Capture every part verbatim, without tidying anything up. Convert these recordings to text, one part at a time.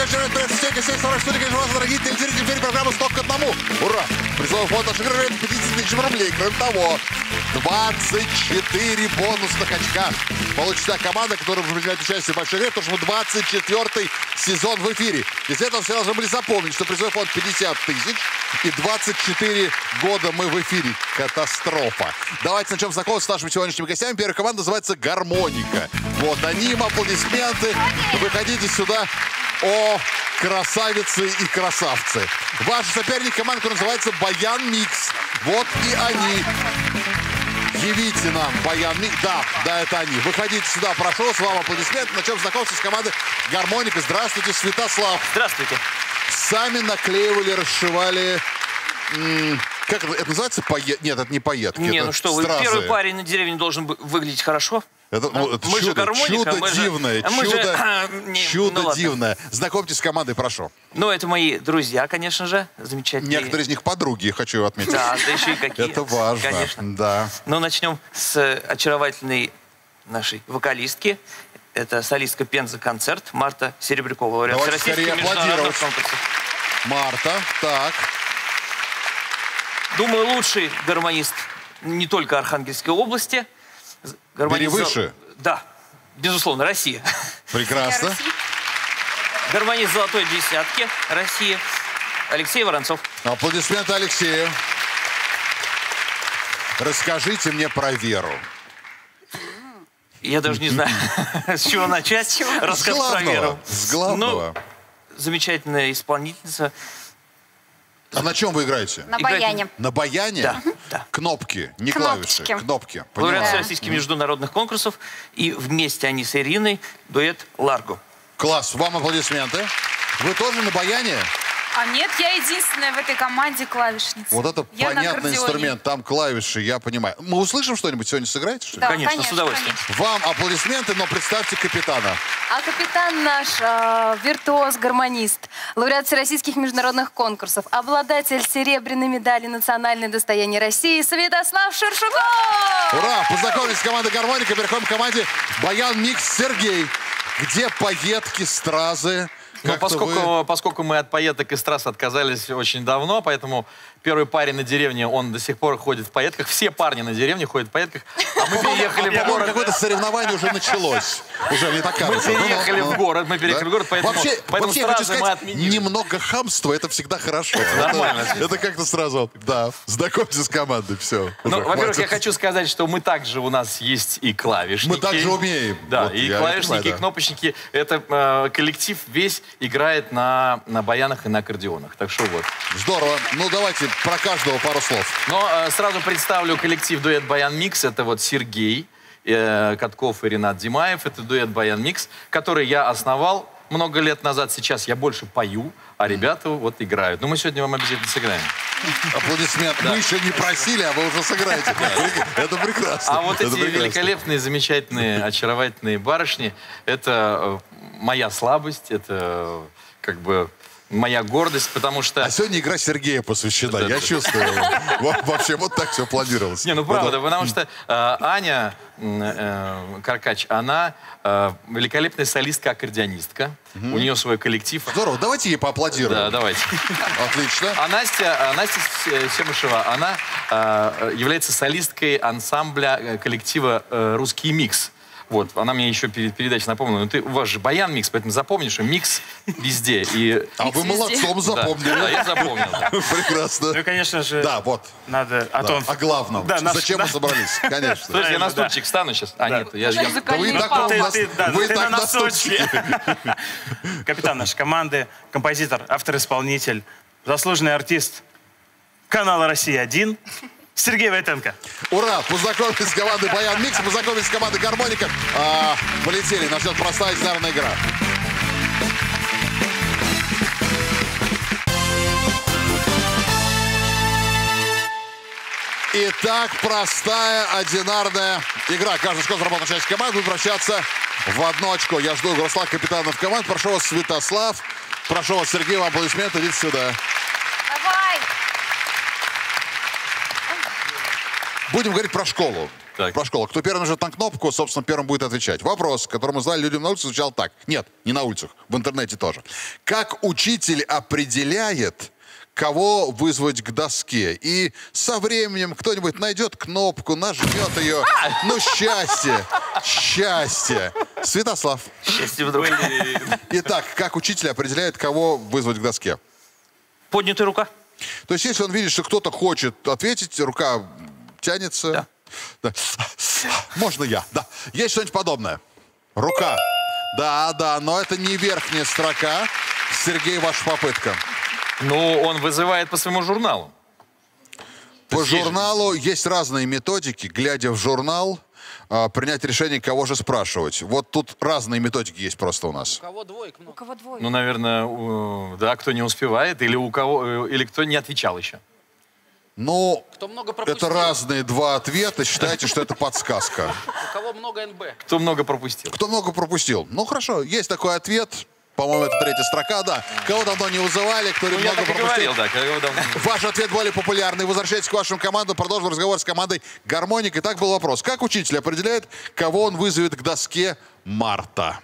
Дорогие телезрители, теперь программа «Сто к одному». Ура! Призовой фонд отыгрывает пятьдесят тысяч рублей. Кроме того, двадцать четыре бонусных очка получит та команда, которая будет принимать участие в большой игре, потому что мы двадцать четвёртый сезон в эфире. Из этого все должны были запомнить, что призовой фонд пятьдесят тысяч и двадцать четыре года мы в эфире. Катастрофа. Давайте начнем знакомиться с нашими сегодняшними гостями. Первая команда называется «Гармоника». Вот они, им аплодисменты. Выходите сюда. О, красавицы и красавцы. Ваши соперники — команда, которая называется «Баян Микс». Вот и они. Явите нам «Баян Микс». Да, да, это они. Выходите сюда, прошу, с вами аплодисменты. Начнем знакомиться с командой «Гармоника». Здравствуйте, Святослав. Здравствуйте. Сами наклеивали, расшивали... Как это, это называется? Пайет? Нет, это не пайетки. Не, это ну что, вы, первый парень на деревне должен выглядеть хорошо. Это, ну, это мы чудо, же гармоника, чудо мы же, дивное, а мы чудо, же, а, не, чудо ну, дивное. Знакомьтесь с командой, прошу. Ну, это мои друзья, конечно же, замечательные. Некоторые из них подруги, я хочу отметить. Да, да еще и какие. Это важно. Конечно. Да. Ну, начнем с очаровательной нашей вокалистки. Это солистка Пенза Концерт Марта Серебрякова. Давайте скорее аплодировать. Марта, так. Думаю, лучший гармонист не только Архангельской области. Бери выше. Да, безусловно, Россия. Прекрасно. Гармонист золотой десятки России Алексей Воронцов. Аплодисменты Алексею. Расскажите мне про Веру. Я даже не знаю, с чего начать. Рассказ про Веру. С главного. Замечательная исполнительница. А на чем вы играете? На баяне. На баяне? Да. да. Кнопки, не Кнопочки. клавиши, кнопки. Лауреат всероссийских международных конкурсов. И вместе они с Ириной дуэт «Ларго». Класс, вам аплодисменты. Вы тоже на баяне? А нет, я единственная в этой команде клавишница. Вот это я понятный инструмент, там клавиши, я понимаю. Мы услышим что-нибудь сегодня, сыграете, что ли? Да, конечно, конечно, с удовольствием. конечно. Вам аплодисменты, но представьте капитана. А капитан наш э, виртуоз-гармонист, лауреат всероссийских международных конкурсов, обладатель серебряной медали «Национальное достояние России» Святослав Шершуков! Ура! Познакомились с командой «Гармоника», переходим к команде «Баян Микс». Сергей, где пайетки, стразы? Ну, поскольку, вы... поскольку мы от пайеток и страз отказались очень давно, поэтому первый парень на деревне, он до сих пор ходит в пайетках. Все парни на деревне ходят в пайетках. А мы переехали в город. Какое-то соревнование уже началось. Уже не так кажется. Мы переехали в город, мы переехали в город, поэтому, вообще, поэтому вообще, стразы хочу сказать, мы отменили. Немного хамства, это всегда хорошо. Нормально. Это, это как-то сразу, да, знакомьтесь с командой, все. Ну, во-первых, я хочу сказать, что мы также, у нас есть и клавишники. Мы также умеем. Да, вот, и клавишники, понимаю, да. и кнопочники. Это э, коллектив весь играет на, на баянах и на аккордеонах. Так что вот. Здорово. Ну, давайте про каждого пару слов. Но э, сразу представлю коллектив дуэт «Баян Микс». Это вот Сергей э, Катков и Ренат Димаев. Это дуэт «Баян Микс», который я основал много лет назад. Сейчас я больше пою, а ребята вот играют. Но мы сегодня вам обязательно сыграем. Аплодисмент. Да. Мы еще не просили, а вы уже сыграете. Это прекрасно. А вот эти великолепные, замечательные, очаровательные барышни, это моя слабость, это как бы моя гордость, потому что... А сегодня игра Сергея посвящена, да, я да. чувствую. Вообще, вот так все планировалось. Не, ну правда, потому что э, Аня э, Каркач, она э, великолепная солистка-аккордеонистка. Угу. У нее свой коллектив. Здорово, давайте ей поаплодируем. Да, давайте. Отлично. А Настя, а Настя Семышева, она э, является солисткой ансамбля коллектива э, «Русский микс». Вот, она мне еще перед передачей напомнила, ну ты, у вас же баян микс, поэтому запомни, что микс везде. И... А вы молодцом запомнили. Да, да, я запомнил. Да. Прекрасно. Ну и, конечно же, да, вот. надо о да. том... О главном. Да, Зачем наш... мы собрались? Конечно. Слушайте, я на стульчик встану сейчас. А, да. нет, я... я... Да вы и так, ты, на, ты, да, вы ты так на на стульчике. Капитан нашей команды, композитор, автор-исполнитель, заслуженный артист канала «Россия один» Сергей Войтенко. Ура! Познакомились с командой «Баян Микс», познакомились с командой «Гармоника». А, полетели, нас ждет простая изнарная игра. Итак, простая, одинарная игра. Каждый скот работает часть команды будет вращаться в одно очко. Я жду Руслана, капитанов команд. Прошу вас, Святослав. Прошу вас, Сергей, вам аплодисменты. Идите сюда. Давай! Будем говорить про школу. Так. Про школу. Кто первый нажмет на кнопку, собственно, первым будет отвечать. Вопрос, который мы задали людям на улице, звучал так. Нет, не на улицах, в интернете тоже. Как учитель определяет, кого вызвать к доске? И со временем кто-нибудь найдет кнопку, нажмет ее. Ну, счастье, счастье. Святослав. Счастье вдруг. Итак, как учитель определяет, кого вызвать к доске? Поднятая рука. То есть, если он видит, что кто-то хочет ответить, рука тянется. Да. Да. Можно я? Да. Есть что-нибудь подобное? Рука. Да, да, но это не верхняя строка. Сергей, ваша попытка. Ну, он вызывает по своему журналу. По есть есть- журналу есть разные методики. Глядя в журнал, а, принять решение, кого же спрашивать. Вот тут разные методики есть просто у нас. У кого двое? Ну, наверное, у- да, кто не успевает, или у кого, э, или кто не отвечал еще. Ну, Кто много это пропустил, разные два ответа. Считайте, что это подсказка. у кого много эн бэ. Кто много пропустил. Кто много пропустил? Ну, хорошо, есть такой ответ. По-моему, это третья строка, да. Кого давно не вызывали, кто Ну, я много так и пропустил. говорил, да. кого давно- Ваш ответ более популярный. Возвращайтесь к вашим командам. Продолжим разговор с командой «Гармоник». Итак, был вопрос. Как учитель определяет, кого он вызовет к доске Марта?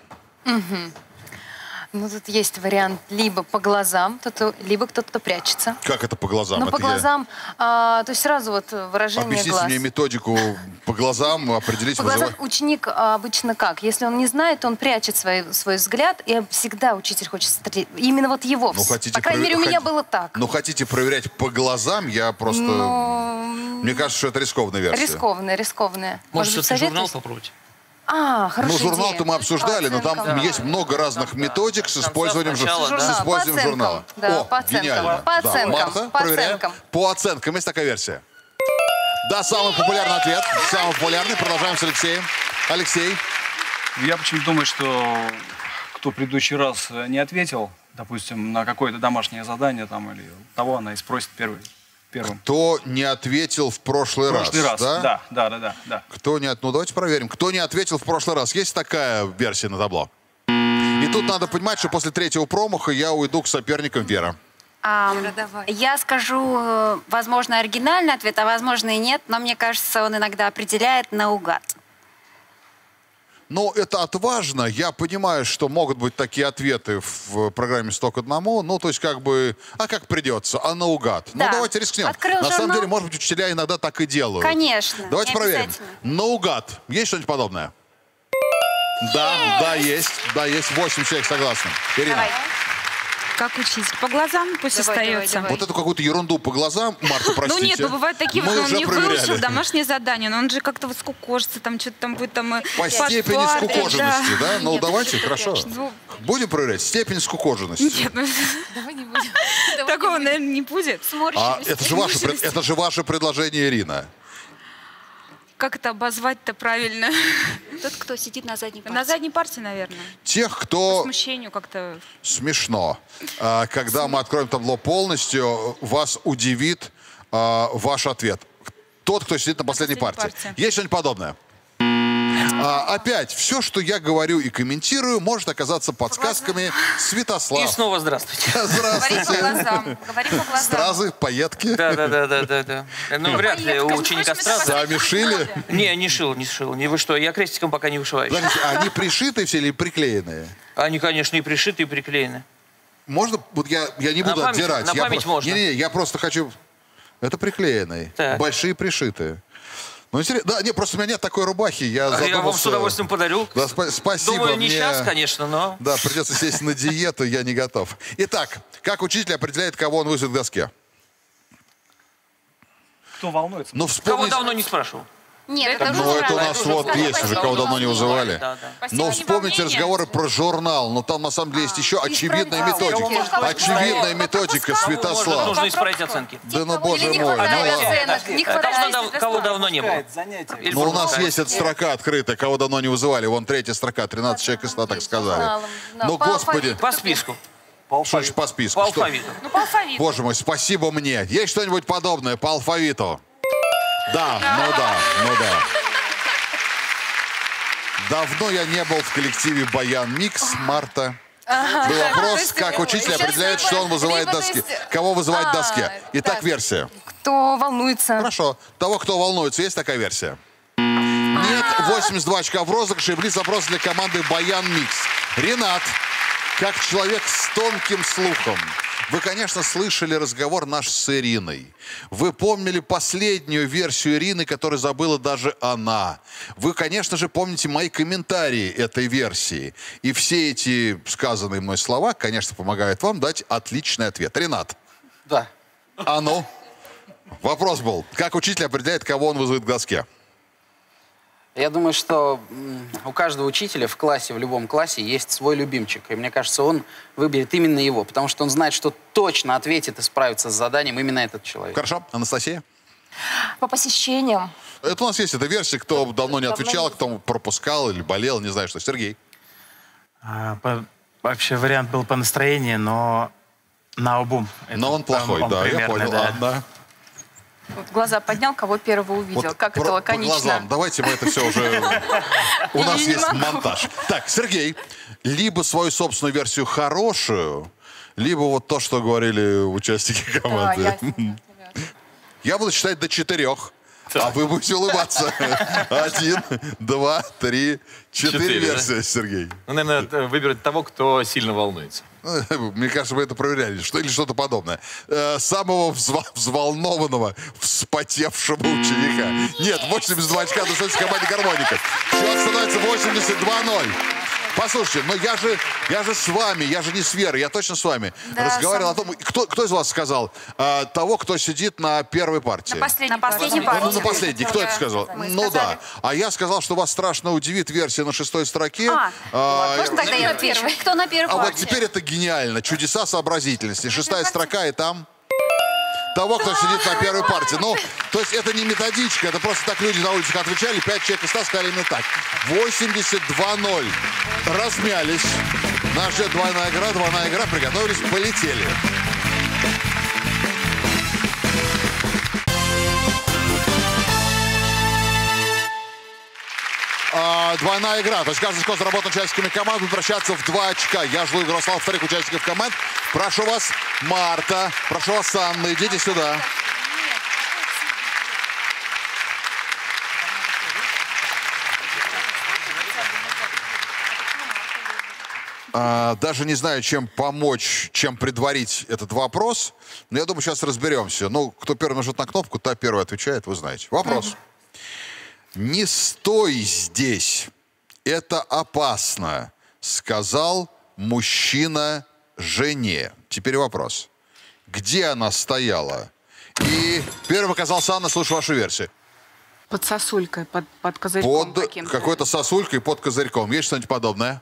Ну, тут есть вариант либо по глазам, тут, либо кто-то прячется. Как это по глазам? Ну, Это по я- глазам, а, то есть сразу вот выражение Объясните глаз. мне методику по глазам, определить, По глазам вызывать. ученик а, обычно как? Если он не знает, он прячет свой, свой взгляд, и всегда учитель хочет смотреть. Именно вот его. Ну, хотите По крайней провер- мере, у меня хот- было так. Ну, хотите проверять по глазам, я просто... Но Мне кажется, что это рискованная версия. рискованная, рискованная. Может, быть, все-таки журнал советуете? попробовать? А, Ну, хорошая журнал-то идея. мы обсуждали, но там По оценкам. есть много разных методик с Конца использованием, жур- сначала, да. с Журнал, использованием по журнала. оценкам, да, О, по оценкам, гениально. по Да, оценкам, Марта, по проверяем. оценкам. По оценкам. Есть такая версия? Да, самый популярный ответ. Самый популярный. Продолжаем с Алексеем. Алексей. Я почему-то думаю, что кто в предыдущий раз не ответил, допустим, на какое-то домашнее задание там или того, она и спросит первый, первым. Кто не ответил в прошлый, В прошлый раз, да? да, да, да, да, да. Кто не от... Ну, давайте проверим. Кто не ответил в прошлый раз? Есть такая версия на табло? И тут надо понимать, что после третьего промаха я уйду к соперникам Вера. А, я скажу, э, возможно, оригинальный ответ, а возможно и нет, но мне кажется, он иногда определяет наугад. Ну, это отважно. Я понимаю, что могут быть такие ответы в программе «Сто к одному». Ну, то есть, как бы, а как придется, а наугад. Ну, Да. давайте рискнем. Открыл На самом журнал. деле, может быть, учителя иногда так и делают. Конечно, Давайте не проверим. обязательно. Наугад. Есть что-нибудь подобное? Да, да, есть. Да, есть. Восемь человек согласны. Ирина. Давай. Как учитель? По глазам пусть Давай, давай, остается. давай. Вот эту какую-то ерунду по глазам, Марта, простите. Ну нет, ну бывают такие, Мы вот он уже не проверяли. выучил домашнее задание, но он же как-то вот скукожится, там что-то там будет там... По степени скукоженности, да? Ну, давайте, хорошо. Ну, Будем проверять. Степень скукоженности. нет, ну, Давай не будем. такого, наверное, не будет. А это же, ваше, пред- это же ваше предложение, Ирина. Как это обозвать-то правильно? Тот, кто сидит на задней партии. На задней партии, наверное. Тех, По кто... смущению как-то... Смешно. А, Когда мы откроем табло полностью, вас удивит а, ваш ответ. Тот, кто сидит на последней последней партии. партии. Есть что-нибудь подобное? А, опять, все, что я говорю и комментирую, может оказаться подсказками Святослава. И снова здравствуйте. Говори по Здравствуйте. глазам. Говори по глазам. Стразы, пайетки. Да, да, да, да, да, да. Ну, вряд ли у ученика стразы. Сами шили. Не, не шил, не шил. Не вы что, я крестиком пока не вышиваю. Подождите, а они пришиты все или приклеенные? Они, конечно, и пришиты, и приклеены. Можно, вот я, я не На буду память- отдирать. на я память про- можно. Не-не, я просто хочу... Это приклеенные. Так. Большие пришитые. Ну, интересно. Да, не, просто у меня нет такой рубахи. Я, Я вам задумался- с удовольствием подарю. Да, спа- спасибо. Думаю, не мне- сейчас, конечно, но... Да, придется сесть на диету, я не готов. Итак, как учитель определяет, кого он вызовет к доске? Кто волнуется? Ну, Кого вспомните... давно не спрашивал? Нет, Да это Ну, уже это у правильно. нас уже вот было. есть уже, кого давно не вызывали. Да, да. Спасибо, Но не вспомните волнение. разговоры про журнал. Но там, на самом деле, есть еще очевидная исправлял. методика. Кого Очевидная методика, Может, Святослав. нужно исправить оценки. Да ну, Или боже не мой. хватает Ну, ладно. оценок, не Кого, хватает дав- кого давно не было? Или Ну, у нас пропускает? есть эта строка открытая, кого давно не вызывали. Вон третья строка, тринадцать человек из ста так сказали. журналом. Да, Ну, по господи, алфавиту. По списку. что ж по списку? По Что? алфавиту. Ну, по алфавиту. Боже мой, спасибо мне. Есть что-нибудь подобное по алфавиту? Да, ну да, ну да. Давно я не был в коллективе «Баян Микс», Марта. Был вопрос, как учитель Сейчас определяет, либо- что он вызывает либо, то доски. есть, Кого вызывать а, доске. Итак, так. версия. Кто волнуется? Хорошо. Того, кто волнуется, есть такая версия? Нет, восемьдесят два очка в розыгрыше. Блиц-опрос для команды Баян Микс. Ренат, как человек с тонким слухом, вы, конечно, слышали разговор наш с Ириной. Вы помнили последнюю версию Ирины, которую забыла даже она. Вы, конечно же, помните мои комментарии этой версии. И все эти сказанные мной слова, конечно, помогают вам дать отличный ответ. Ренат. Да. А ну? Вопрос был. Как учитель определяет, кого он вызовет к доске? Я думаю, что у каждого учителя в классе, в любом классе есть свой любимчик. И мне кажется, он выберет именно его, потому что он знает, что точно ответит и справится с заданием именно этот человек. Хорошо. Анастасия? По посещениям. Это у нас есть эта версия, кто давно не отвечал, кто пропускал или болел, не знаю что. Сергей? А, по, вообще вариант был по настроению, но наобум. Но он плохой, он да, я примерно, понял. да. Ладно. Вот глаза поднял, кого первого увидел. Вот как про- это по лаконично. глазам. Давайте мы это все уже... У нас Я не есть могу. монтаж. Так, Сергей, либо свою собственную версию хорошую, либо вот то, что говорили участники команды. Я буду считать до четырех, а вы будете улыбаться. Один, два, три, четыре Четыре, да? версии, Сергей. Ну, наверное, выберет того, кто сильно волнуется. Мне кажется, вы это проверяли, что или что-то подобное. Э, самого взва- взволнованного, вспотевшего ученика. Нет, восемьдесят два очка достается команде гармоника. Счет становится восемьдесят два ноль. Послушайте, но я же, я же с вами, я же не с Верой, я точно с вами. Да, Разговаривал сам- о том, кто, кто из вас сказал? А, того, кто сидит на первой партии. На последней, На последней партии. Ну, ну, на последней. Кто это сказал? Мы Ну сказали. да. А я сказал, что вас страшно удивит версия на шестой строке. А, А, можно тогда я отвечу? Кто на первой а вот партии? теперь это гениально. Чудеса сообразительности. Шестая строка, и там того, кто сидит на первой партии. Ну, то есть это не методичка, это просто так люди на улицах отвечали, пять человек из ста сказали именно так. восемьдесят два ноль. Размялись. Нас ждет двойная игра, двойная игра. Приготовились, полетели. А, двойная игра. То есть каждый скот заработан участниками команд будет вращаться в два очка. Я жду игру славы вторых участников команд. Прошу вас, Марта. Прошу вас, Анна. Идите сюда. А, даже не знаю, чем помочь, чем предварить этот вопрос. Но я думаю, сейчас разберемся. Ну, кто первый нажмет на кнопку, та первый отвечает, вы знаете. Вопрос. «Не стой здесь, это опасно», сказал мужчина жене. Теперь вопрос. Где она стояла? И первым оказался Анна, слушаю вашу версию. Под сосулькой, под, под козырьком Под каким-то. какой-то сосулькой, под козырьком. Есть что-нибудь подобное?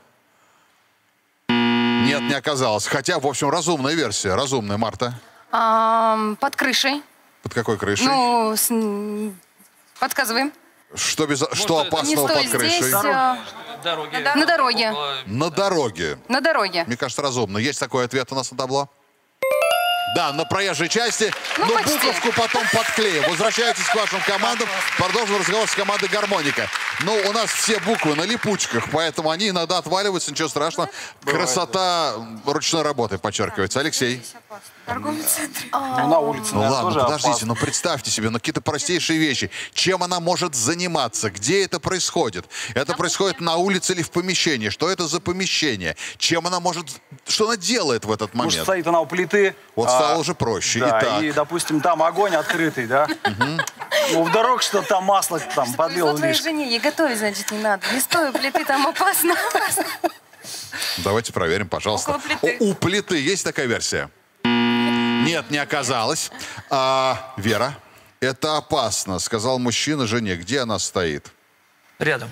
Нет, не оказалось. Хотя, в общем, разумная версия. Разумная, Марта. Ам, под крышей. Под какой крышей? Ну, с- м, подсказываем. Что, без... что Не опасного стой под крышей? здесь. а, Дороги. На дороге. На дороге. На дороге. Мне кажется, разумно. Есть такой ответ у нас на табло? Да, на проезжей части. Ну, Но почти. буковку потом подклеим. Возвращайтесь к вашим командам. Продолжим разговор с командой «Гармоника». Ну, у нас все буквы на липучках, поэтому они иногда отваливаются, ничего страшного. Красота ручной работы подчеркивается. Алексей. Ну, на улице, Ну наверное, ладно, тоже подождите, опасно. ну представьте себе, ну какие-то простейшие вещи. Чем она может заниматься? Где это происходит? Это происходит на улице или в помещении? Что это за помещение? Чем она может... Что она делает в этот Может, момент? стоит она у плиты. Вот а, стало уже проще. Да, Итак. и, допустим, там огонь открытый, да? Ну, вдруг что-то там масло там Повезло подлил твоей лишь. жене, ей готовить, значит, не надо. Не стой у плиты, там опасно. Давайте проверим, пожалуйста. Около плиты. У, у плиты есть такая версия? Нет, не оказалось. А, Вера, это опасно, сказал мужчина жене. Где она стоит? Рядом.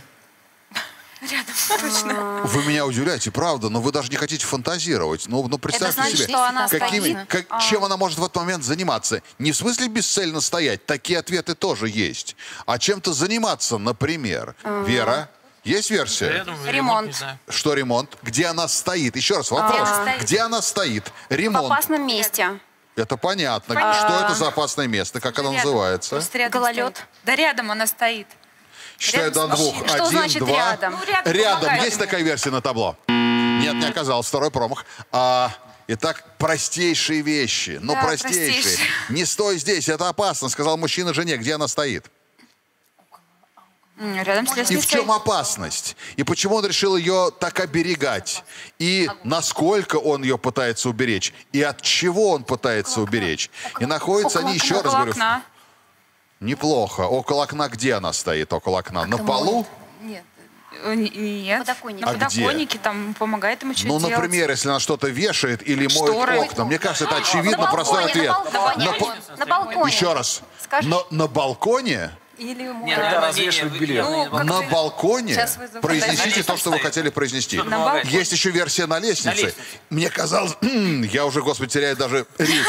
Вы меня удивляете, правда, но вы даже не хотите фантазировать. Ну, ну представьте значит, себе, что она какими, стоит? как- чем она может в этот момент заниматься. Не в смысле бесцельно стоять, такие ответы тоже есть. А чем-то заниматься, например. Вера, есть версия? Рядом ремонт, Ремонт. не знаю. Что ремонт? Где она стоит? Еще раз вопрос. она стоит? Где она стоит? В Ремонт. опасном месте. Это понятно. Что это за опасное место? Как оно называется? Просто рядом Гололед. стоит. Да рядом она стоит. Считаю до Рядом с двух. мужчиной. Что Один, значит два. рядом? Ну, рядом Рядом. помогает Есть ему. такая версия на табло? Нет, не оказалось. Второй промах. А, итак, простейшие вещи. Ну, Да, простейшие. простейшие. Не стой здесь, это опасно, сказал мужчина жене. Где она стоит? Рядом с И в лестницей. чем опасность? И почему он решил ее так оберегать? И насколько он ее пытается уберечь? И от чего он пытается уберечь? И находятся они, еще раз Около говорю, окна. неплохо. Около окна где она стоит? Около окна? На полу? Нет. Э, н- Нет. Подоконник. На А где? подоконнике, там помогает ему что-то Ну, делать. например, если она что-то вешает или Шторы. моет окна. Мне кажется, это На очевидно, балконе, простой на ответ. балконе. На по- На балконе. Еще раз. Скажи. На, на балконе? Или Не, может, наверное, развешивать не, не, белье. не, не, не, На балконе? Сейчас вызову Произнесите фотографию. то, что вы хотели произнести. На балконе. Есть еще версия на лестнице. На лестнице. Мне казалось... Я уже, господи, теряю даже речь.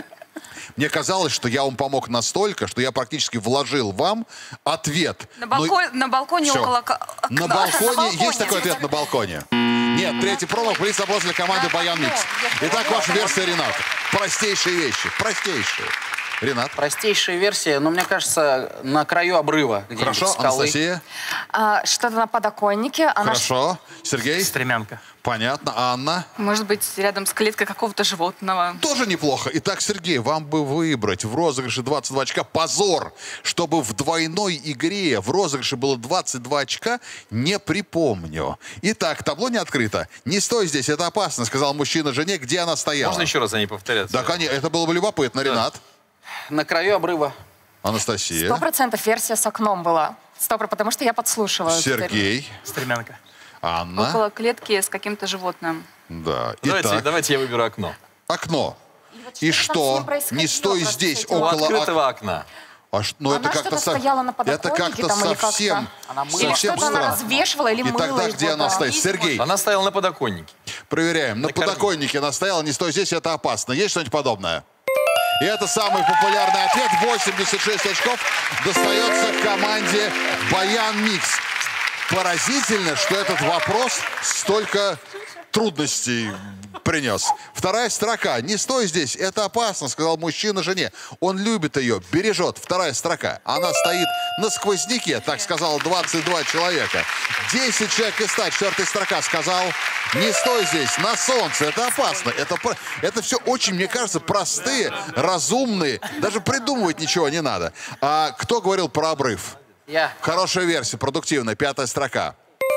Мне казалось, что я вам помог настолько, что я практически вложил вам ответ. На, Но- балкон, на балконе Всё. около ко- На окна. балконе есть такой ответ на балконе? Нет, третий промах, приз вопрос для команды Баян Микс. Итак, ваша версия, Ренат. Простейшие вещи. Простейшие. Ренат. Простейшая версия, но мне кажется, на краю обрыва. где-нибудь Хорошо, скалы. Анастасия. а, что-то на подоконнике. Она Хорошо. Сергей. Стремянка. Понятно. Анна. Может быть, рядом с клеткой какого-то животного. Тоже неплохо. Итак, Сергей, вам бы выбрать в розыгрыше двадцать два очка. Позор, чтобы в двойной игре в розыгрыше было двадцать два очка, не припомню. Итак, табло не открыто. Не стой здесь, это опасно, сказал мужчина жене, где она стояла. Можно еще раз они повторятся? Да, конечно, это было бы любопытно, Ренат. На краю обрыва. Анастасия. сто процентов версия с окном была. Сто процентов, потому что я подслушивала. Сергей. Стремянка. Анна. Около клетки с каким-то животным. Да. Давайте, Итак, давайте я выберу окно. окно. вот И что-то там с что? ним происходило Не стой просто здесь, с этим. У около окна. открытого окна. А ш- ну, Она это как-то что-то стояла на это подоконнике как-то там или как-то? совсем, Она мыла. Или совсем что-то она странно. развешивала или И мыла тогда его, где она да. стоит? Сергей, Она стояла на подоконнике. проверяем. На На корме. подоконнике она стояла, не стой здесь, это опасно. Есть что-нибудь подобное? И это самый популярный ответ. восемьдесят шесть очков достается команде Баян Микс. Поразительно, что этот вопрос столько трудностей принес. Вторая строка. Не стой здесь, это опасно, сказал мужчина жене. Он любит ее, бережет. Вторая строка. Она стоит на сквозняке, так сказал двадцать два человека. десять человек из ста. Четвертая строка сказал, не стой здесь, на солнце, это опасно. Это, про- это все очень, мне кажется, простые, разумные. Даже придумывать ничего не надо. А кто говорил про обрыв? Я. Хорошая версия, продуктивная, пятая строка.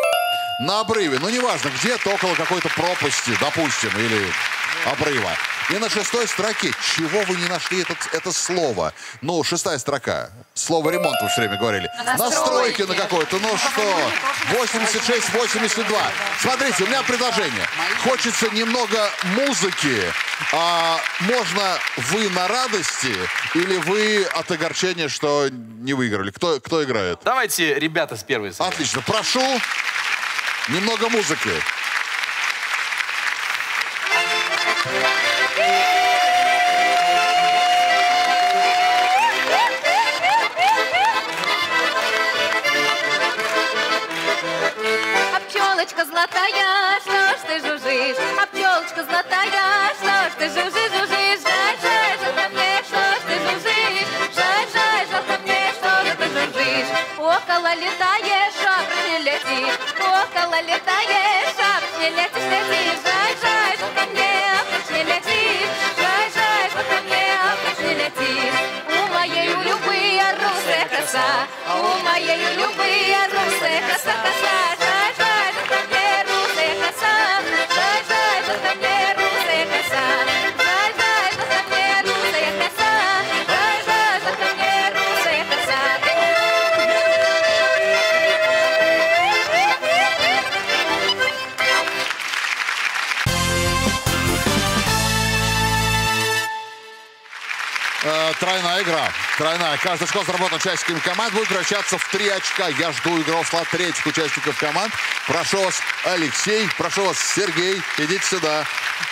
На обрыве, ну неважно, где-то около какой-то пропасти, допустим, или обрыва. И на шестой строке, чего вы не нашли этот, это слово? Ну, шестая строка. Слово ремонт вы все время говорили. Настройки на какой-то, ну что? восемьдесят шесть восемьдесят два. Смотрите, у меня предложение. Хочется немного музыки. А можно вы на радости или вы от огорчения, что не выиграли? Кто, кто играет? Давайте, ребята, с первой. сыграем. Отлично, прошу немного музыки. А пчелочка золотая, что ж ты жужжишь? А пчелочка золотая, что ж ты жужжишь, жужжишь? Жаль, жаль, жалко мне, что ж ты жужжишь? Жаль, жаль, жалко мне, что же ты жужжишь? Около летаешь, шапок не летишь. Около летаешь, шапок не летишь, летишь. Жаль, жаль, жалко мне, опять не летишь. Жаль, жаль, жалко мне, опять не летишь. У моей любые русая коса, у моей любые русая коса, коса. Жаль, жаль, жалко мне, русая коса. Жаль, жаль, жалко мне, русая коса. Жаль, жаль, жалко мне, русая коса. Жаль, жаль, жалко мне, русая коса. Э, тройная игра. Тройная. Каждый очко заработан участниками команд будет превращаться в три очка. Я жду игрового стола третьих участников команд. Прошу вас, Алексей. Прошу вас, Сергей. Идите сюда.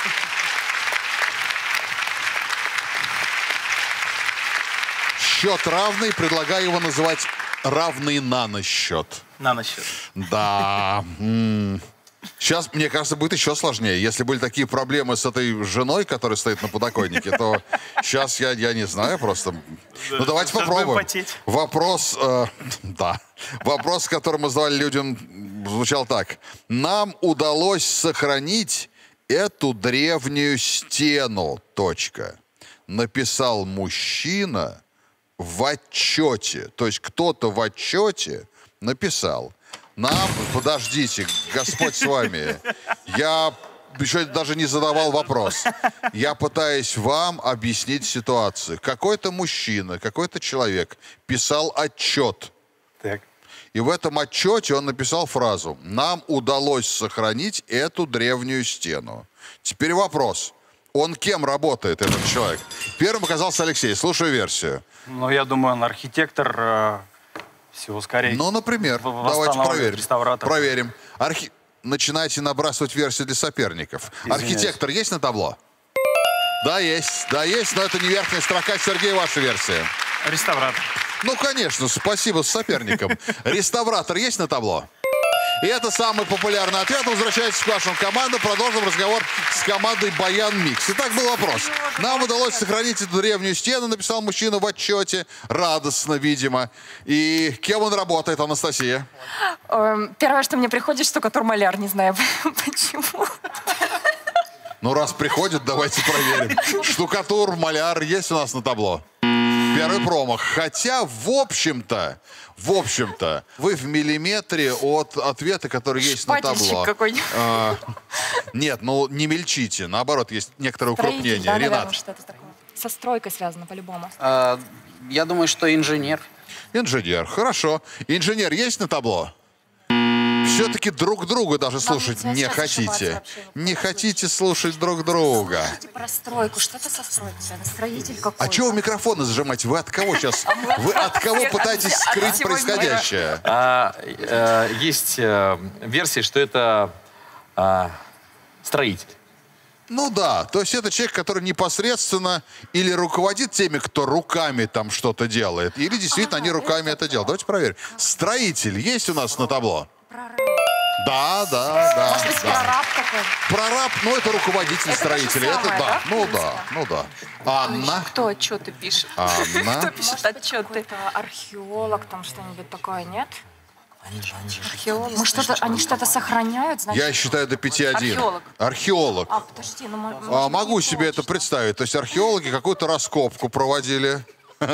Счет равный. Предлагаю его называть равный наносчет. На насчет. Да. М. Сейчас, мне кажется, будет еще сложнее. Если были такие проблемы с этой женой, которая стоит на подоконнике, то сейчас я, я не знаю просто. Ну, давайте Сейчас будем попробуем. потеть. Вопрос, э, да. Вопрос, который мы задавали людям, звучал так. Нам удалось сохранить эту древнюю стену. Точка. Написал мужчина в отчете. То есть кто-то в отчете написал: нам, подождите, Господь с вами, я еще даже не задавал вопрос. Я пытаюсь вам объяснить ситуацию. Какой-то мужчина, какой-то человек писал отчет. Так. И в этом отчете он написал фразу: нам удалось сохранить эту древнюю стену. Теперь вопрос. Он кем работает, этот человек? Первым оказался Алексей. Слушаю версию. Ну, я думаю, он архитектор, э, всего скорее. Ну, например. В- Давайте восстанавливает, проверим. реставратор. Проверим. Архи... Начинайте набрасывать версии для соперников. Извиняюсь. Архитектор есть на табло? Да, есть. Да, есть, но это не верхняя строка. Сергей, ваша версия. Реставратор. Ну, конечно, спасибо с соперником. Реставратор есть на табло? И это самый популярный ответ. Возвращайтесь к вашим командам. Продолжим разговор с командой Баян Микс. Итак, был вопрос. Нам удалось сохранить эту древнюю стену, написал мужчина в отчете. Радостно, видимо. И кем он работает, Анастасия? Эм, Первое, что мне приходит, штукатур-маляр, не знаю почему. Ну, раз приходит, давайте проверим. Штукатур, маляр есть у нас на табло? Первый промах. Хотя, в общем-то, в общем-то, вы в миллиметре от ответа, который есть на Шпательщик табло. какой-нибудь. А, нет, ну не мельчите. Наоборот, есть некоторое укрупнение. Да, наверное, Ренат. что-то такое. Со стройкой связано по-любому. А, я думаю, что инженер. Инженер. Хорошо. Инженер есть на табло? Все-таки друг друга даже слушать нельзя не сейчас ошибаться хотите. вообще ни в коем Не случае. хотите слушать друг друга. Про стройку. Что-то со стройкой. связано. Строитель какой-то. А чего вы микрофоны зажимаете? Вы от кого сейчас? Вы от кого пытаетесь скрыть происходящее? А, э, есть э, версия, что это э, строитель. Ну да, то есть это человек, который непосредственно или руководит теми, кто руками там что-то делает, или действительно они руками это делают. Давайте проверим. Строитель есть у нас на табло? Да, да, да. Может быть, да. прораб такой? Прораб, ну это руководитель Это то же строителя. Это самое, да, да, в ну принципе? да, ну да. Анна, Кто отчеты пишет? Анна. Кто пишет отчеты? Археолог, там что-нибудь такое, нет? Археолог. Мы что-то, они что-то сохраняют, значит? Я считаю до пяти один. Археолог. Археолог. А, подожди, ну... мо- А, может, могу не себе это точно. представить. То есть археологи какую-то раскопку проводили.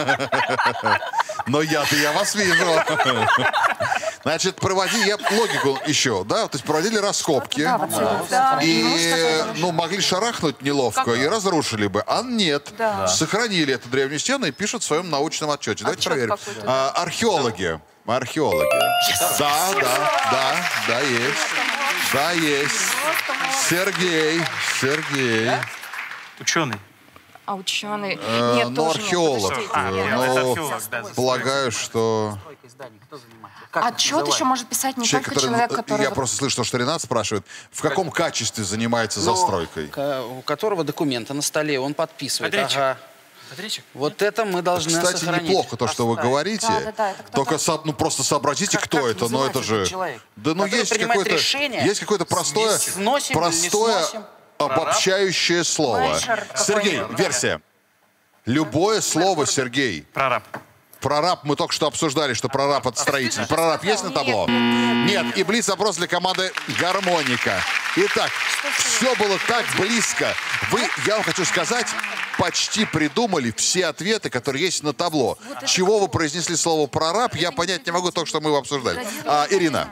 Но я-то я вас вижу. Значит, проводили, я логику еще, да, то есть проводили раскопки. Да, вот это, да. И, ну, могли шарахнуть неловко и разрушили бы. А нет. Да. Сохранили эту древнюю стену и пишут в своем научном отчете. Давайте Отчет проверим. какой-то. А, археологи. Археологи. Да, да, да, да, есть. Да, есть. Сергей. Сергей. Ученый. А ученый? Э, Нет, ну, тоже нет, археолог. подождите. А, Нет. нет, Ну, это археолог, да. Полагаю, что... Стройкой зданий кто занимается? Как это Отчет называется? еще может писать не Человек, только который, человек, ну, который... я вот- просто слышу, что Ренат спрашивает, в каком качестве занимается Ну, застройкой? ка- у которого документы на столе, он подписывает. Подрядчик. Ага. Подрядчик? Вот это мы должны Кстати, сохранить. неплохо то, что вы Оставить. говорите. Да, да, да, это кто Только там? со- ну, просто сообразите, Как- кто как это. Но это называется же... этот человек, Да, ну который есть принимает какое-то... решение, Есть какое-то простое, сносим или не простое сносим. обобщающее слово. Менеджер Сергей, какой-нибудь. версия. Любое слово, Сергей. Прораб. Прораб, мы только что обсуждали, что прораб это строитель. Прораб есть на табло? Нет. И блиц-опрос для команды «Гармоника». Итак, все было так близко. Вы, я вам хочу сказать, почти придумали все ответы, которые есть на табло. Чего вы произнесли слово «прораб», я понять не могу, только что мы его обсуждали. А, Ирина,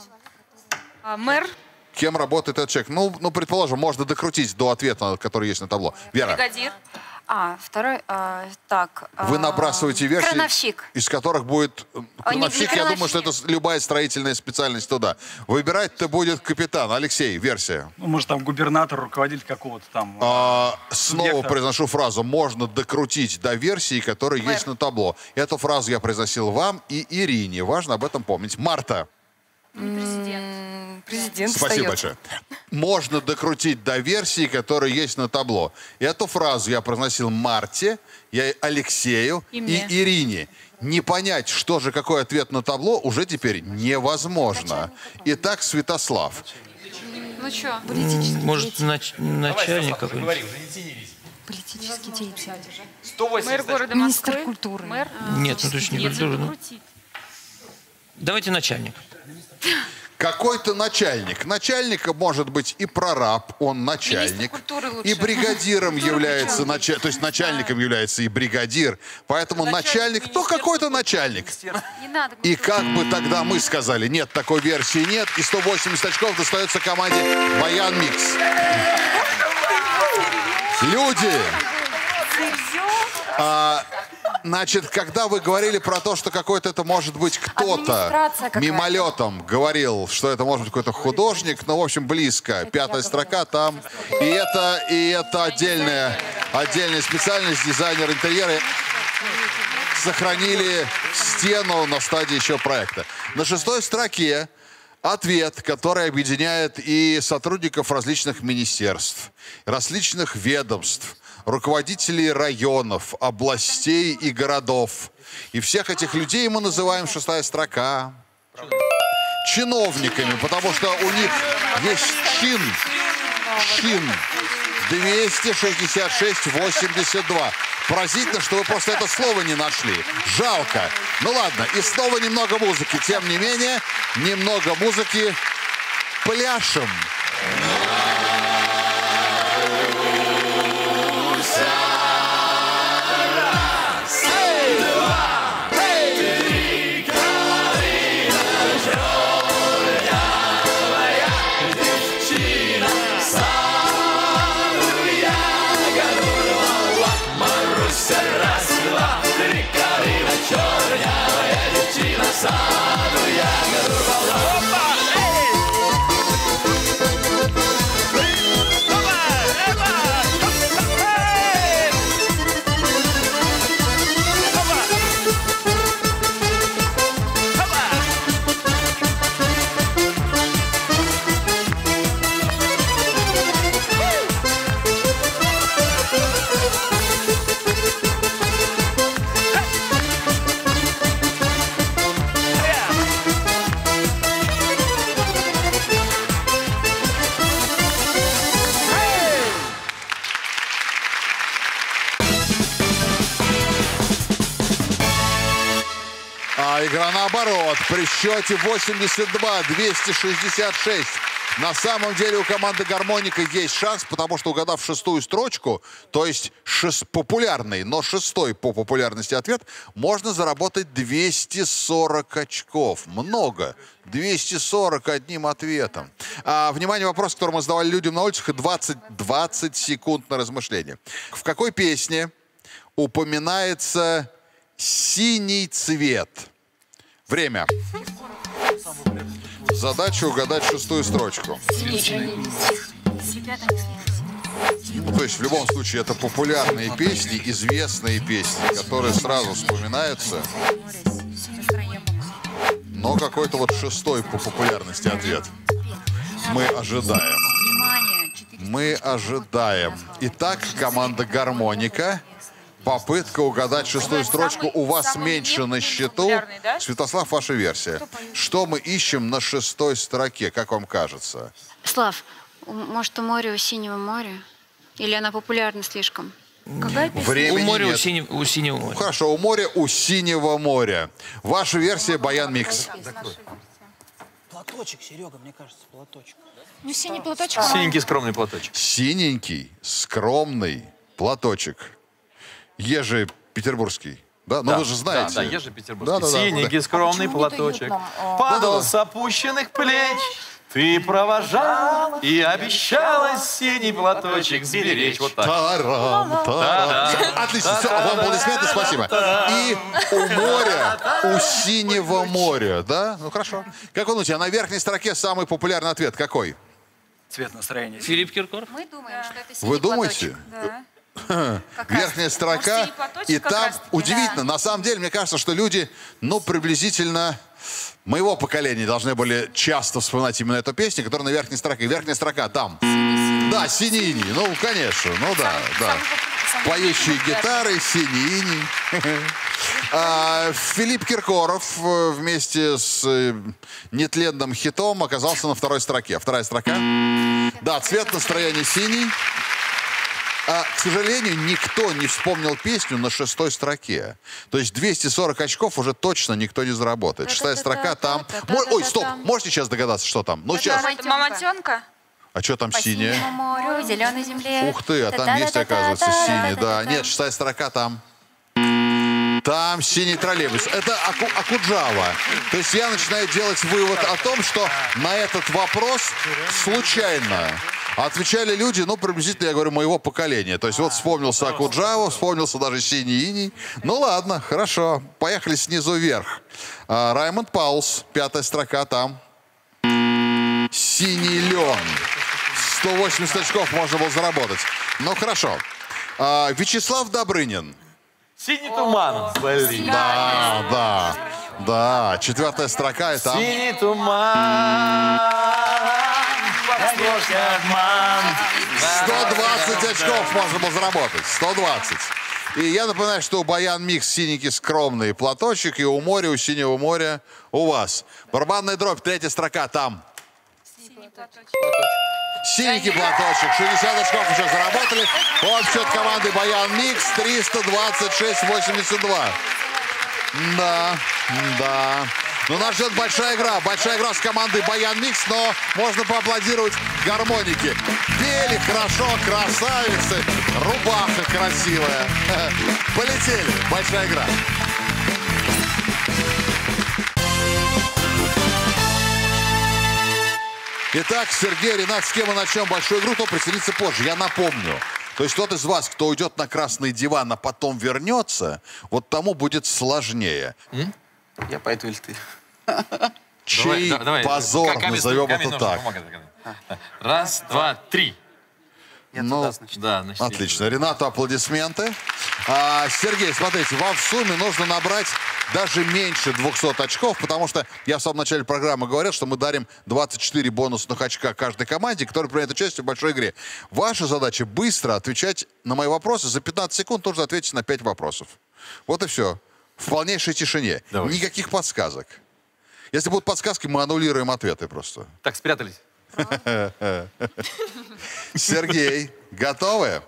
А, Мэр, кем работает этот человек? Ну, ну, предположим, можно докрутить до ответа, который есть на табло. Вера, бригадир. А, второй, а, так. вы а, набрасываете версии, Крановщик. из которых будет... О, не- Крановщик, не я думаю, что это крановщик. любая строительная специальность туда. Выбирать-то будет капитан. Алексей, версия. Ну, может, там губернатор, руководитель какого-то там. А, снова Субъекта. произношу фразу. Можно докрутить до версии, которая есть на табло. Эту фразу я произносил вам и Ирине. Важно об этом помнить. Марта. Президент. Президент Спасибо встает. большое. Можно докрутить до версии, которая есть на табло. Эту фразу я произносил Марте, я Алексею И и, мне. Ирине. Не понять, что же, какой ответ на табло, уже теперь невозможно. Итак, Святослав. Ну что? Может, нач- начальник какой-нибудь? Политический деятель. Мэр города Министр Москвы. культуры. Мэр. Нет, ну точно не Нет, культура. ну. закрутить. Давайте начальник. Какой-то начальник. Начальник может быть и прораб, он начальник. И бригадиром является, нач... то есть начальником является и бригадир. Поэтому начальник, то какой-то начальник. И как бы тогда мы сказали, нет, такой версии нет. И сто восемьдесят очков достается команде Баян Микс. Люди. А, значит, когда вы говорили про то, что какой-то это может быть кто-то, мимолетом говорил, что это может быть какой-то художник, ну, в общем, близко. Пятая строка там. И это, и это отдельная, отдельная специальность, дизайнер интерьера. Сохранили стену на стадии еще проекта. На шестой строке ответ, который объединяет и сотрудников различных министерств, различных ведомств, руководителей районов, областей и городов. И всех этих людей мы называем шестая строка чиновниками, потому что у них есть чин. Чин. двести шестьдесят шесть восемьдесят два. Поразительно, что вы просто это слово не нашли. Жалко. Ну ладно, и снова немного музыки. Тем не менее, немного музыки. Пляшем. Игра наоборот. При счете восемьдесят два двести шестьдесят шесть. На самом деле у команды «Гармоника» есть шанс, потому что, угадав шестую строчку, то есть шест... популярный, но шестой по популярности ответ, можно заработать двести сорок очков. Много. двести сорок одним ответом. А, внимание, вопрос, который мы задавали людям на улицах, и двадцать, двадцать секунд на размышление. В какой песне упоминается синий цвет? Время. Задача угадать шестую строчку. То есть в любом случае это популярные песни, известные песни, которые сразу вспоминаются. Но какой-то вот шестой по популярности ответ. Мы ожидаем. Мы ожидаем. Итак, команда «Гармоника». Попытка угадать шестую строчку. У вас меньше на счету. Да? Святослав, ваша версия. Что мы ищем на шестой строке, как вам кажется? Слав, может, у моря, у синего моря? Или она популярна слишком? Какая песня? У моря, у синего, у синего моря. Хорошо, у моря, у синего моря. Ваша версия — Баян Микс. Платочек, Серега, мне кажется, платочек. Ну, синий платочек. Синенький скромный платочек. Синенький скромный платочек. Ежи петербургский. Да, ну да, вы же знаете. Да, да, Ежи петербургский. Да, да, Синенький да. скромный а платочек нам, падал да, да. с опущенных плеч. Ты провожал и обещала синий платочек сберечь. Вот так. Тарам, тарам. Отлично, все, вам аплодисменты, спасибо. И у моря, у синего моря, да? Ну хорошо. Как он у тебя? На верхней строке самый популярный ответ какой? Цвет настроения. Филипп Киркоров? Мы думаем, что это синий Вы думаете? Да. Верхняя строка, и там удивительно, на самом деле, мне кажется, что люди, ну, приблизительно моего поколения должны были часто вспоминать именно эту песню, которая на верхней строке. Верхняя строка там. Да, синий иней, ну, конечно, ну да, да. Поющие гитары, синий иней. А, Филипп Киркоров вместе с нетленным хитом оказался на второй строке. Вторая строка. Да, цвет настроения синий. А, к сожалению, никто не вспомнил песню на шестой строке. То есть двести сорок очков уже точно никто не заработает. Шестая строка там... Ой, стоп, можете сейчас догадаться, что там? Ну, сейчас. Мамонтенка? А что там синее? Морю, зеленой земле. Ух ты, а там есть, оказывается, синий. Да, нет, шестая строка там. Там синий троллейбус. Это Аку, Акуджава. То есть я начинаю делать вывод о том, что на этот вопрос случайно отвечали люди, ну, приблизительно, я говорю, моего поколения. То есть вот вспомнился Акуджава, вспомнился даже синий иней. Ну ладно, хорошо. Поехали снизу вверх. А, Раймонд Паулс, пятая строка там. Синий лен. сто восемьдесят очков можно было заработать. Ну, хорошо. А, Вячеслав Добрынин. Синий туман. Блин. Да, да, да. Четвертая строка и там... Синий туман. сто двадцать очков можно было заработать. сто двадцать. И я напоминаю, что у Баян Микс синенький скромный платочек, и у моря, у синего моря у вас. Барабанная дробь, третья строка там. Синенький платочек. шестьдесят очков уже заработали. Вот счет команды Баян Микс триста двадцать шесть восемьдесят два. Да, да. Но нас ждет большая игра. Большая игра с командой Баян Микс, но можно поаплодировать гармонике. Пели хорошо, красавицы. Рубаха красивая. Полетели. Большая игра. Итак, Сергей, Ренат, с кем мы начнем большую игру, то присоединится позже. Я напомню. То есть тот из вас, кто уйдет на красный диван, а потом вернется, вот тому будет сложнее. М? Я пойду или ты? Чей Давай, давай. позор, Камень, назовем камень, это ножницы, так. бумага, камень. Раз, два, три. Я Ну, туда, значит. Да, значит, отлично. Ренату аплодисменты. А, Сергей, смотрите, вам в сумме нужно набрать даже меньше двухсот очков, потому что я в самом начале программы говорил, что мы дарим двадцать четыре бонусных очка каждой команде, которая принимает участие в большой игре. Ваша задача быстро отвечать на мои вопросы. За пятнадцать секунд нужно ответить на пять вопросов. Вот и все. В полнейшей тишине. Давай. Никаких подсказок. Если будут подсказки, мы аннулируем ответы просто. Так, спрятались. Сергей, готовы?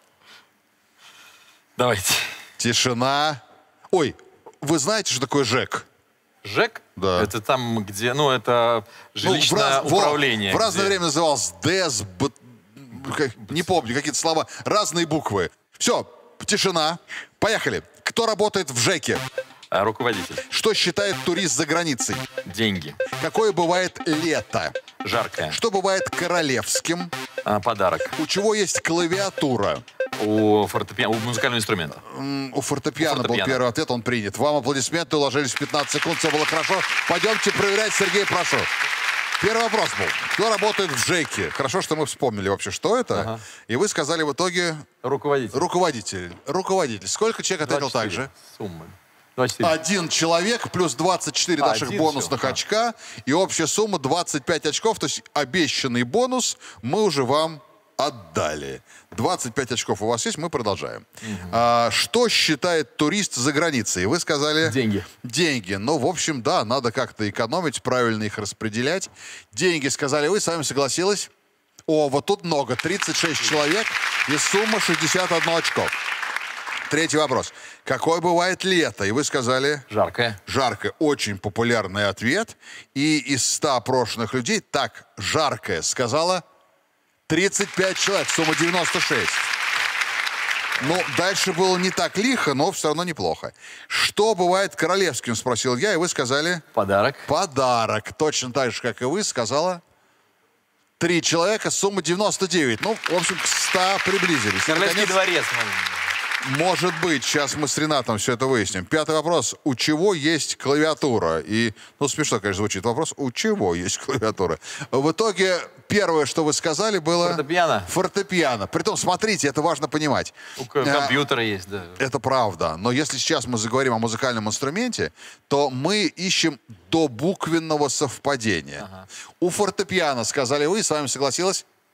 Давайте. Тишина. Ой, вы знаете, что такое ЖЭК? ЖЭК? Да. Это там, где, ну, это жилищное Ну, в раз- во, управление. В разное где- время называлось ДЭС, Б- как- не помню, какие-то слова, разные буквы. Все, тишина. Поехали. Кто работает в ЖЭКе? А, руководитель. Что считает турист за границей? Деньги. Какое бывает лето? Жаркое. Что бывает королевским? А, подарок. У чего есть клавиатура? У фортепиано, у музыкального инструмента. М, У фортепиано, У фортепиано. был первый ответ, он принят. Вам аплодисменты, уложились в пятнадцать секунд, все было хорошо. Пойдемте проверять, Сергей, прошу. Первый вопрос был. Кто работает в ЖЭКе? Хорошо, что мы вспомнили вообще, что это. Ага. И вы сказали в итоге... Руководитель. Руководитель. Руководитель. Сколько человек ответил так же? Суммы. двадцать четыре. Один человек плюс двадцать четыре наших Один бонусных всё. очка. И общая сумма двадцать пять очков. То есть обещанный бонус мы уже вам отдали. двадцать пять очков у вас есть, мы продолжаем. А, что считает турист за границей? Вы сказали... Деньги. Деньги. Ну, в общем, да, надо как-то экономить, правильно их распределять. Деньги, сказали вы, с вами согласилась? О, вот тут много. тридцать шесть человек и сумма шестьдесят одно очко. Третий вопрос. Какое бывает лето? И вы сказали... Жаркое. Жаркое. Очень популярный ответ. И из ста опрошенных людей так жаркое сказала тридцать пять человек. Сумма девяносто шесть. Ну, дальше было не так лихо, но все равно неплохо. Что бывает королевским, спросил я, и вы сказали... Подарок. Подарок. Точно так же, как и вы, сказала... Три человека, сумма девяносто девять. Ну, в общем, к ста приблизились. И, Королевский наконец, дворец. может быть, сейчас мы с Ренатом все это выясним. Пятый вопрос. У чего есть клавиатура? И, ну, смешно, конечно, звучит вопрос. У чего есть клавиатура? В итоге, первое, что вы сказали, было... Фортепиано. Фортепиано. Притом, смотрите, это важно понимать. У к- компьютера есть, да. Это правда. Но если сейчас мы заговорим о музыкальном инструменте, то мы ищем до буквенного совпадения. У фортепиано, сказали вы, с вами согласилась?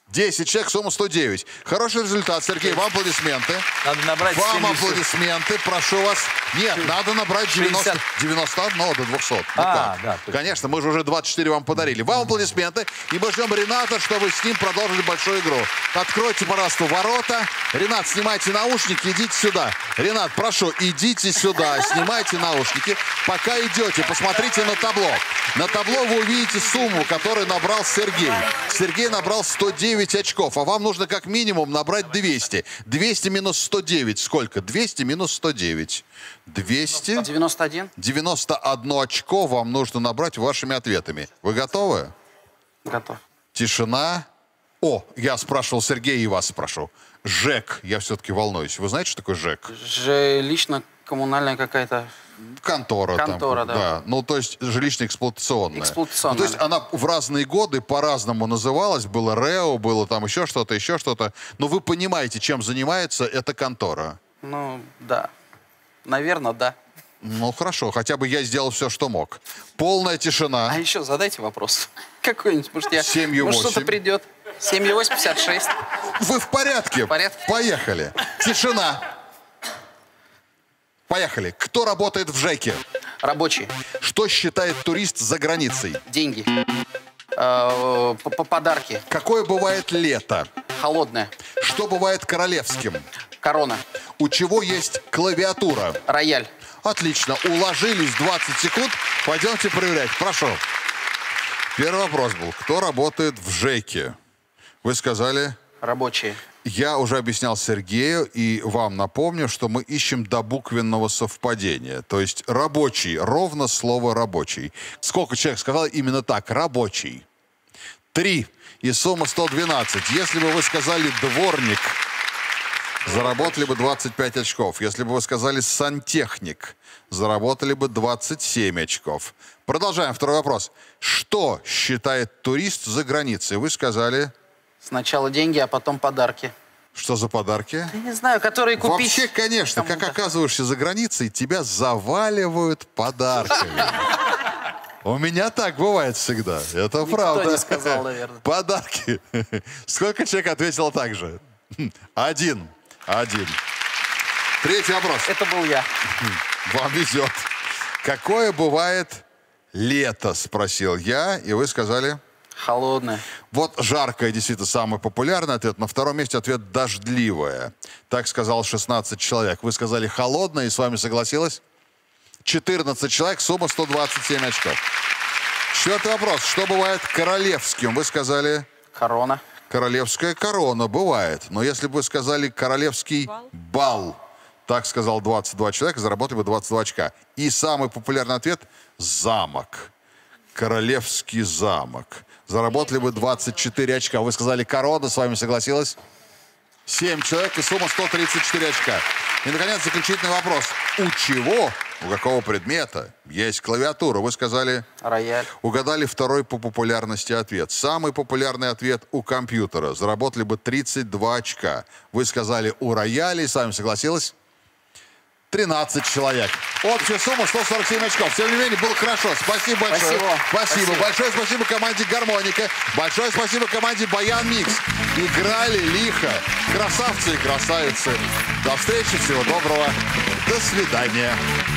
десять человек, сумма сто девять. Хороший результат, Сергей, вам аплодисменты. Надо набрать Вам семьдесят. аплодисменты, прошу вас. Нет, надо набрать девяносто, девяносто один до двухсот. Ну А, как? да, точно. Конечно, мы же уже двадцать четыре вам подарили. Вам аплодисменты. И мы ждем Рената, чтобы с ним продолжили большую игру. Откройте, пожалуйста, ворота. Ренат, снимайте наушники, идите сюда. Ренат, прошу, идите сюда, снимайте наушники. Пока идете, посмотрите на табло. На табло вы увидите сумму, которую набрал Сергей. Сергей набрал сто девять очков, а вам нужно как минимум набрать двести. двести минус сто девять сколько? двести минус сто девять. двести девяносто один. девяносто одно очко вам нужно набрать вашими ответами. Вы готовы? Готов. Тишина. О, я спрашивал Сергея и вас спрошу. ЖЭК. Я все-таки волнуюсь. Вы знаете, что такое ЖЭК? Жилищно-коммунальная какая-то... Контора. Контора, там, да. Ну, то есть жилищно-эксплуатационная. Эксплуатационная. Ну, то есть она в разные годы по-разному называлась. Было РЭО, было там еще что-то, еще что-то. Но вы понимаете, чем занимается эта контора? Ну, да. Наверное, да. Ну, хорошо. Хотя бы я сделал все, что мог. Полная тишина. А еще задайте вопрос. Какой-нибудь, может, я... семью Может, что-то восемь. придет. семь восемь пятьдесят шесть. Вы в порядке? В порядке. Поехали. Тишина. Поехали. Кто работает в ЖЭКе? Рабочий. Что считает турист за границей? Деньги. Э, п- п- Подарки. Какое бывает лето? Холодное. Что бывает королевским? Корона. У чего есть клавиатура? Рояль. Отлично. Уложились двадцать секунд. Пойдемте проверять. Прошу. Первый вопрос был. Кто работает в ЖЭКе? Вы сказали... Рабочие. Я уже объяснял Сергею, и вам напомню, что мы ищем до буквенного совпадения. То есть рабочий, ровно слово рабочий. Сколько человек сказал именно так? Рабочий. Три. И сумма сто двенадцать. Если бы вы сказали дворник, заработали бы двадцать пять очков. Если бы вы сказали сантехник, заработали бы двадцать семь очков. Продолжаем. Второй вопрос. Что считает турист за границей? Вы сказали... Сначала деньги, а потом подарки. Что за подарки? Я не знаю, которые купить. Вообще, конечно, как оказываешься за границей, тебя заваливают подарками. У меня так бывает всегда. Это правда. Никто не сказал, наверное. Подарки. Сколько человек ответило так же? Один. Один. Третий вопрос. Это был я. Вам везет. Какое бывает лето, спросил я, и вы сказали... Холодное. Вот жаркое действительно самый популярный ответ. На втором месте ответ дождливое. Так сказал шестнадцать человек. Вы сказали холодное, и с вами согласилось? четырнадцать человек, сумма сто двадцать семь очков. Четвертый вопрос. Что бывает королевским? Вы сказали... Корона. Королевская корона бывает. Но если бы вы сказали королевский бал, так сказал двадцать два человека, заработали бы двадцать два очка. И самый популярный ответ – замок. Королевский замок. Заработали бы двадцать четыре очка. Вы сказали корона, с вами согласилась? семь человек и сумма сто тридцать четыре очка. И, наконец, заключительный вопрос. У чего, у какого предмета есть клавиатура? Вы сказали... Рояль. Угадали второй по популярности ответ. Самый популярный ответ у компьютера. Заработали бы тридцать два очка. Вы сказали у рояля, и с вами согласилась? тринадцать человек. Общая сумма сто сорок семь очков. Тем не менее, было хорошо. Спасибо большое. Спасибо. Спасибо. Спасибо. Большое спасибо команде «Гармоника». Большое спасибо команде «Баян Микс». Играли лихо. Красавцы и красавицы. До встречи. Всего доброго. До свидания.